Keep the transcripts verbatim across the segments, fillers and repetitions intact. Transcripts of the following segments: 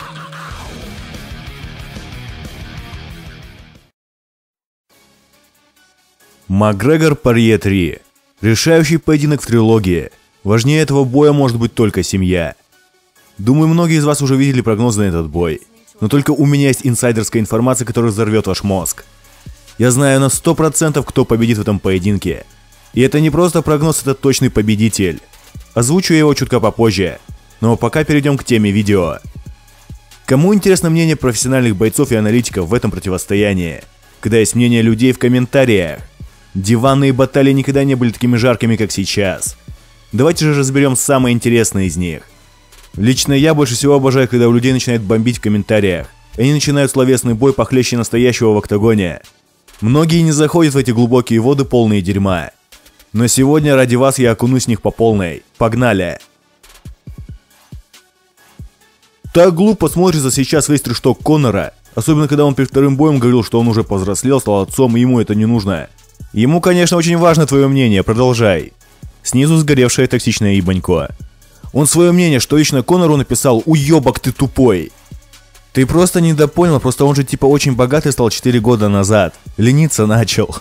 Макгрегор Порье три. Решающий поединок в трилогии. Важнее этого боя может быть только семья. Думаю, многие из вас уже видели прогнозы на этот бой. Но только у меня есть инсайдерская информация, которая взорвет ваш мозг. Я знаю на сто процентов, кто победит в этом поединке. И это не просто прогноз, это точный победитель. Озвучу его чутка попозже. Но пока перейдем к теме видео. Кому интересно мнение профессиональных бойцов и аналитиков в этом противостоянии? Когда есть мнение людей в комментариях. Диванные баталии никогда не были такими жаркими, как сейчас. Давайте же разберем самые интересные из них. Лично я больше всего обожаю, когда у людей начинают бомбить в комментариях. Они начинают словесный бой похлеще настоящего в октагоне. Многие не заходят в эти глубокие воды, полные дерьма. Но сегодня ради вас я окунусь в них по полной. Погнали! Так глупо смотрится сейчас весь трешток Конора. Особенно когда он перед вторым боем говорил, что он уже повзрослел, стал отцом, и ему это не нужно. Ему, конечно, очень важно твое мнение, продолжай. Снизу сгоревшее токсичное ебанько. Он свое мнение, что лично Конору написал: «Уебок ты тупой». Ты просто недопонял, просто он же типа очень богатый стал четыре года назад. Лениться начал.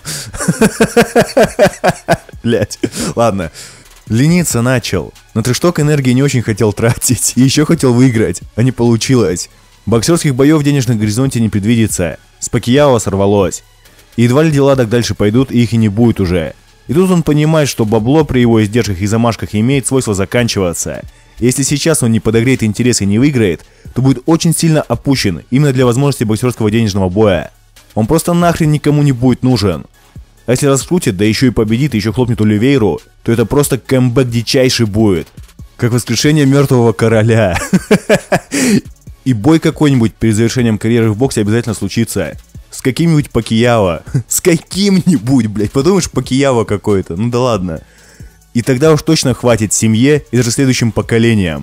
Блять, ладно. Лениться начал. На трешток энергии не очень хотел тратить. И еще хотел выиграть, а не получилось. Боксерских боев в денежном горизонте не предвидится. С Пакьяо сорвалось. И едва ли дела так дальше пойдут, и их и не будет уже. И тут он понимает, что бабло при его издержках и замашках имеет свойство заканчиваться. И если сейчас он не подогреет интерес и не выиграет, то будет очень сильно опущен именно для возможности боксерского денежного боя. Он просто нахрен никому не будет нужен. А если раскрутит, да еще и победит, и еще хлопнет Оливейру, то это просто кэмбэк дичайший будет. Как воскрешение мертвого короля. И бой какой-нибудь перед завершением карьеры в боксе обязательно случится. С каким-нибудь Пакьяо. С каким-нибудь, блядь. Подумаешь, Пакьяо какой-то. Ну да ладно. И тогда уж точно хватит семье и даже следующим поколениям.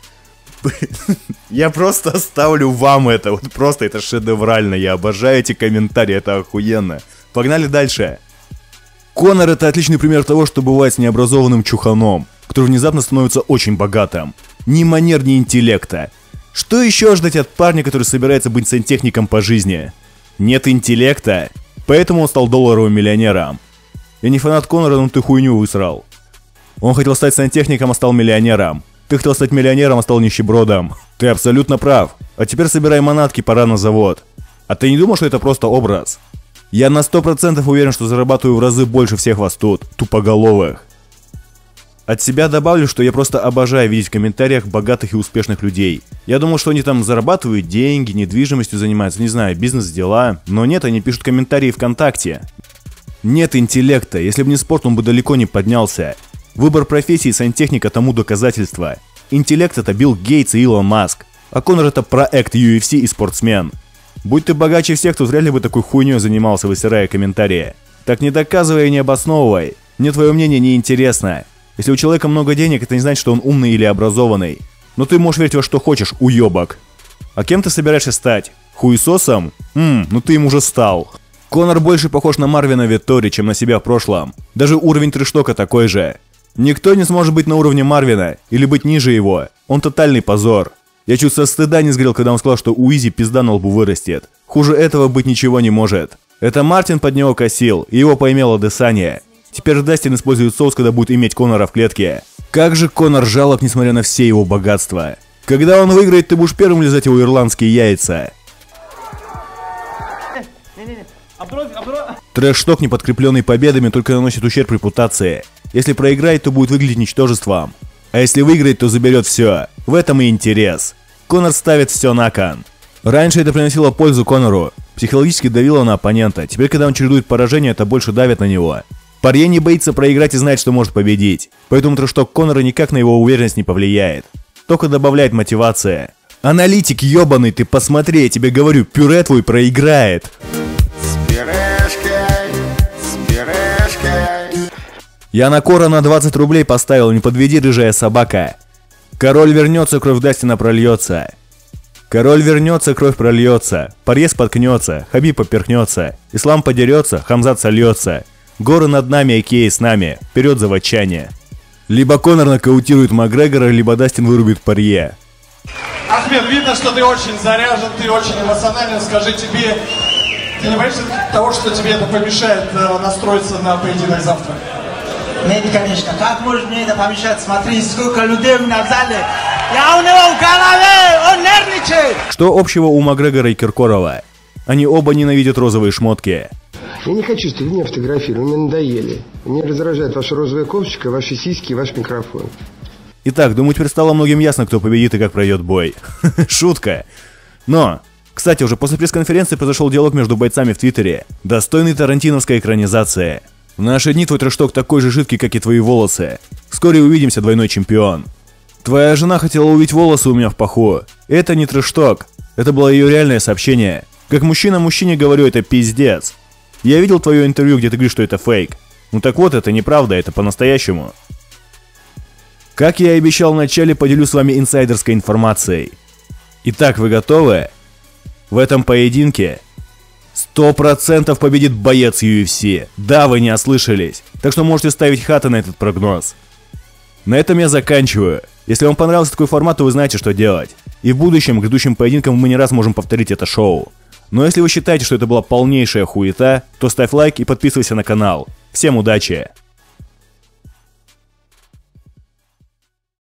Я просто оставлю вам это. Вот просто это шедеврально. Я обожаю эти комментарии. Это охуенно. Погнали дальше. Конор — это отличный пример того, что бывает с необразованным чуханом, который внезапно становится очень богатым. Ни манер, ни интеллекта. Что еще ждать от парня, который собирается быть сантехником по жизни? Нет интеллекта, поэтому он стал долларовым миллионером. Я не фанат Конора, но ты хуйню высрал. Он хотел стать сантехником, а стал миллионером. Ты хотел стать миллионером, а стал нищебродом. Ты абсолютно прав. А теперь собирай манатки, пора на завод. А ты не думал, что это просто образ? Я на сто процентов уверен, что зарабатываю в разы больше всех вас тут, тупоголовых. От себя добавлю, что я просто обожаю видеть в комментариях богатых и успешных людей. Я думал, что они там зарабатывают деньги, недвижимостью занимаются, не знаю, бизнес-дела. Но нет, они пишут комментарии ВКонтакте. Нет интеллекта, если бы не спорт, он бы далеко не поднялся. Выбор профессии сантехника тому доказательство. Интеллект — это Билл Гейтс и Илон Маск. А Конор — это проект ю эф си и спортсмен. Будь ты богаче всех, то вряд ли бы такой хуйней занимался, высирая комментарии. Так не доказывай и не обосновывай. Мне твое мнение не интересно. Если у человека много денег, это не значит, что он умный или образованный. Но ты можешь верить во что хочешь, уебок. А кем ты собираешься стать? Хуесосом? Ммм, ну ты им уже стал. Конор больше похож на Марвина Веттори, чем на себя в прошлом. Даже уровень трештока такой же. Никто не сможет быть на уровне Марвина, или быть ниже его. Он тотальный позор. Я чуть со стыда не сгорел, когда он сказал, что у Изи пизда на лбу вырастет. Хуже этого быть ничего не может. Это Мартин под него косил, и его поимело Десания. Теперь Дастин использует соус, когда будет иметь Конора в клетке. Как же Конор жалок, несмотря на все его богатства. Когда он выиграет, ты будешь первым лизать его ирландские яйца. Трэш-ток, не подкрепленный победами, только наносит ущерб репутации. Если проиграет, то будет выглядеть ничтожеством. А если выиграет, то заберет все. В этом и интерес. Конор ставит все на кон. Раньше это приносило пользу Конору. Психологически давило на оппонента. Теперь, когда он чередует поражения, это больше давит на него. Порье не боится проиграть и знает, что может победить. Поэтому трэш-ток Конора никак на его уверенность не повлияет. Только добавляет мотивация. Аналитик ебаный, ты посмотри, я тебе говорю, пюре твой проиграет. С пюрешкой, с пюрешкой. Я на Кора на двадцать рублей поставил, не подведи, рыжая собака. Король вернется, кровь Дастина прольется. Король вернется, кровь прольется. Порье споткнется, Хабиб поперхнется. Ислам подерется, Хамзат сольется. Горы над нами, Икеи с нами. Вперед, заводчане. Либо Конор нокаутирует Макгрегора, либо Дастин вырубит Порье. А Ахмед, видно, что ты очень заряжен, ты очень эмоционален. Скажи, тебе, ты не боишься того, что тебе это помешает э, настроиться на поединок завтра? Нет, конечно. Как может мне это помешать? Смотри, сколько людей у меня в зале. Я у него в голове, он нервничает. Что общего у Макгрегора и Киркорова? Они оба ненавидят розовые шмотки. Я не хочу, чтобы вы меня фотографировали, вы мне надоели. Меня раздражает ваша розовая кофточка, ваши сиськи и ваш микрофон. Итак, думаю, теперь стало многим ясно, кто победит и как пройдет бой. Шутка. Но, кстати, уже после пресс-конференции произошел диалог между бойцами в Твиттере, достойный тарантиновской экранизации. В наши дни твой трэш-ток такой же жидкий, как и твои волосы. Вскоре увидимся, двойной чемпион. Твоя жена хотела увидеть волосы у меня в паху. Это не трэш-ток. Это было ее реальное сообщение. Как мужчина мужчине говорю, это пиздец. Я видел твое интервью, где ты говоришь, что это фейк. Ну так вот, это неправда, это по-настоящему. Как я и обещал в начале, поделюсь с вами инсайдерской информацией. Итак, вы готовы? В этом поединке сто процентов победит боец ю эф си. Да, вы не ослышались. Так что можете ставить хаты на этот прогноз. На этом я заканчиваю. Если вам понравился такой формат, то вы знаете, что делать. И в будущем, к грядущим поединкам мы не раз можем повторить это шоу. Но если вы считаете, что это была полнейшая хуета, то ставь лайк и подписывайся на канал. Всем удачи!